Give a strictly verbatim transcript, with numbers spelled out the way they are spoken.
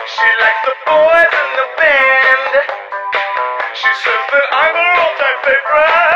She likes the boys in the band. She says that I'm her all-time favorite.